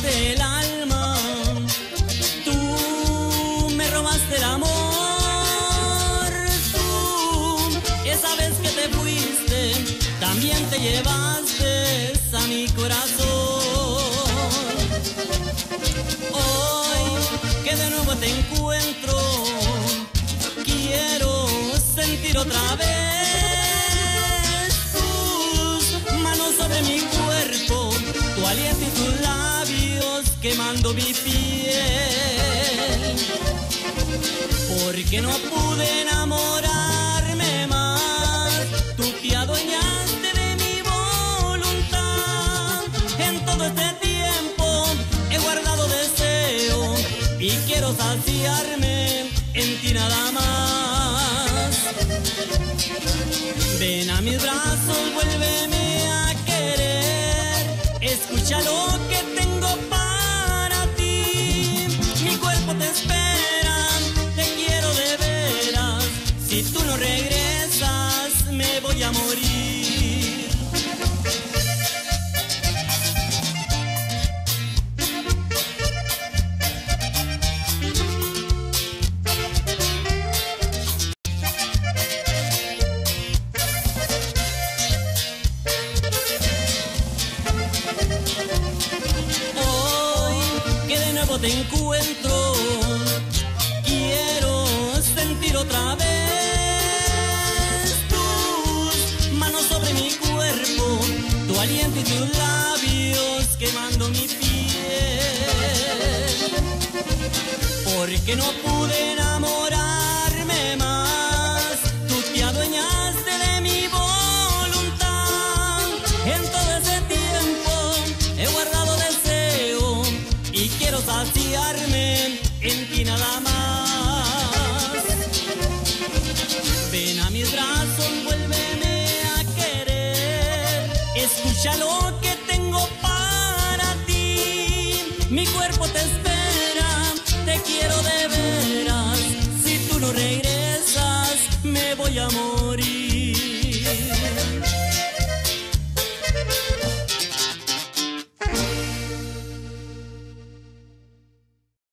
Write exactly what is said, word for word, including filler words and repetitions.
robaste el alma, tú me robaste el amor, tú, esa vez que te fuiste, también te llevaste a mi corazón. Hoy que de nuevo te encuentro, quiero sentir otra vez tus manos sobre mi cuerpo, tu aliento y tus labios quemando mi piel. Porque no pude enamorarme más, tú te adueñaste de mi voluntad. En todo este tiempo he guardado deseo y quiero saciarme en ti nada más. Ven a mis brazos, vuélveme a querer, escucha lo que tengo para ti. Mi cuerpo te espera, te quiero de veras, si tú no regresas me voy a morir. Te encuentro, quiero sentir otra vez tus manos sobre mi cuerpo, tu aliento y tus labios quemando mi piel. Porque no pude enamorarme más, tú te adueñaste de mi voluntad. En todo ese tiempo he guardado deseo y quiero saciarme en ti nada más. Ven a mis brazos, vuélveme a querer, escúchalo